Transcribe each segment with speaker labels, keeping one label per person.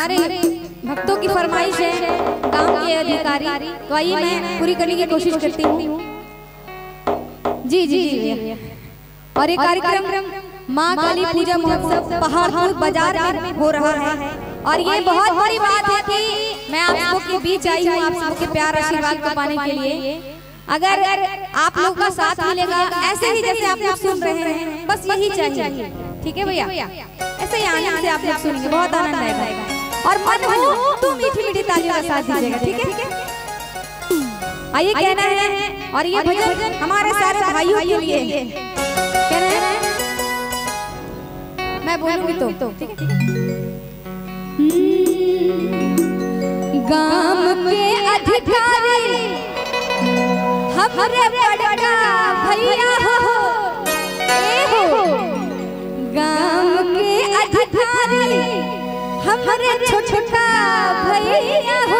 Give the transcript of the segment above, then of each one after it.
Speaker 1: हमारे भक्तों की फरमाइश है, गांव के अधिकारी, तो आइए मैं पूरी करने की कोशिश करती हूँ। जी जी जी। और ये कार्यक्रम माँ काली पूजा महोत्सव पहाड़पुर बाजार में हो रहा है और ये बहुत बड़ी बात है कि मैं आप सबके बीच आई हूँ, आप सबके प्यार आशीर्वाद को पाने के लिए। अगर आप लोग का साथ मिलेगा ऐसे ही जैसे आप लोग सुन रहे हैं, बस यही चाहिए, ठीक है भैया? ऐसे ही आनंद से आप लोग सुनेंगे, बहुत आनंद आएगा और मन हो तो मीठी मीठी तालियों का साथ दीजिएगा, ठीक है? आइए कहना है और ये भजन हमारे सारे भाइयों के लिए कहना है, मैं बोलूंगी तो ठीक है? गांव के अधिकारी हमरे बड़का भैया हो, गांव के अधिकारी हमरे छोटा भैया हो,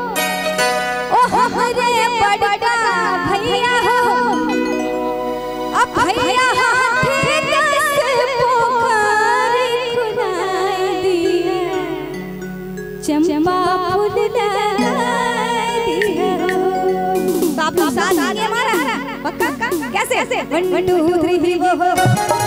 Speaker 1: ओ हमरे बड़का भैया हो। अब भैया हाथे दस पुकार खुलाई दिया, चंपा फूल लाई दिया। तो आप लोग साथ आगे हमारा पक्का? कैसे? 1 2 3 वो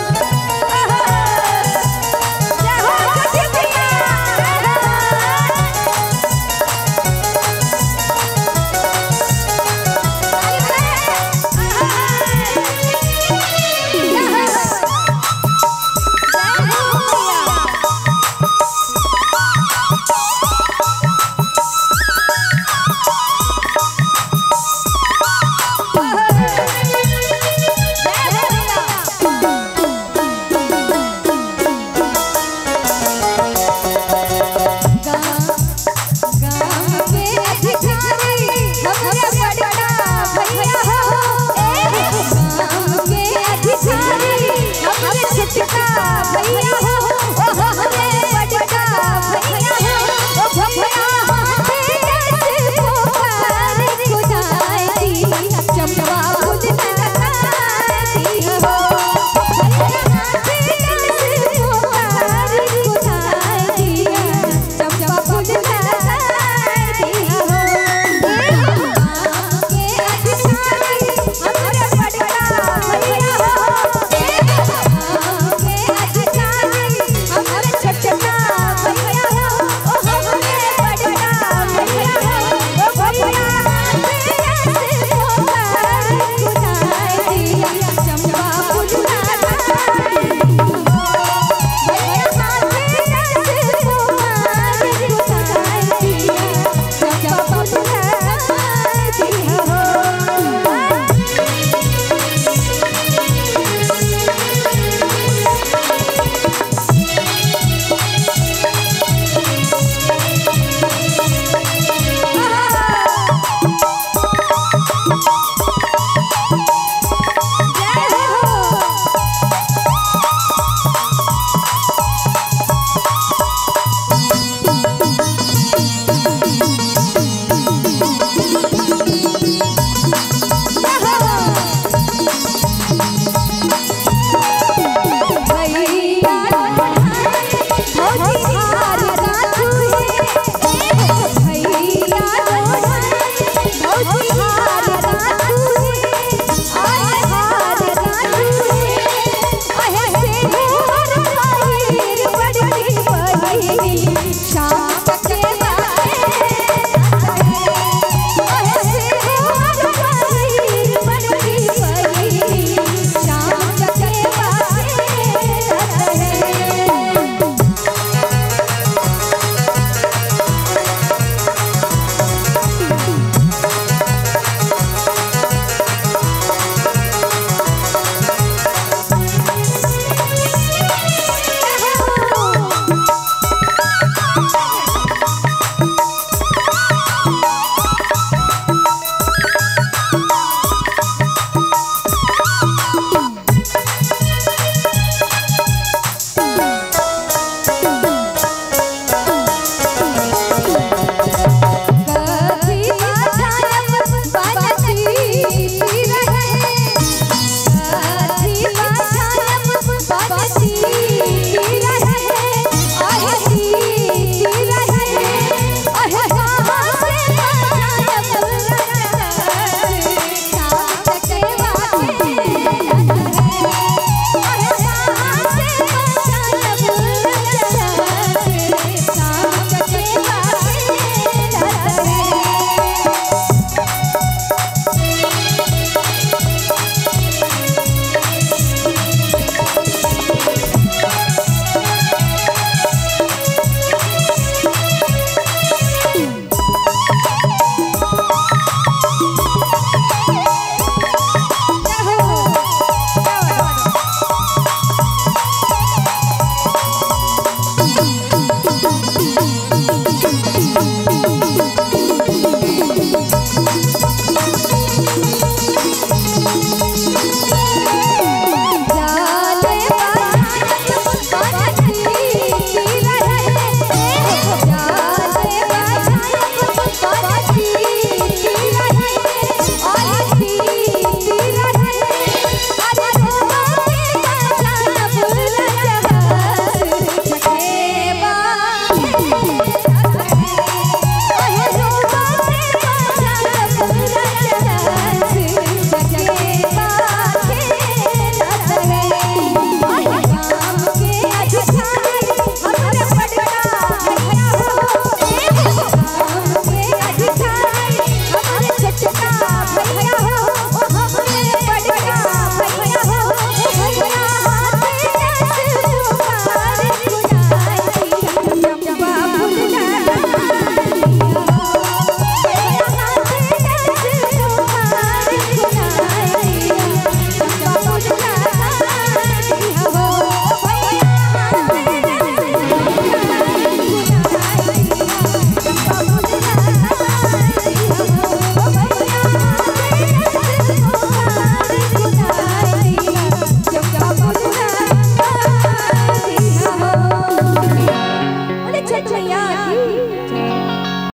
Speaker 2: Hey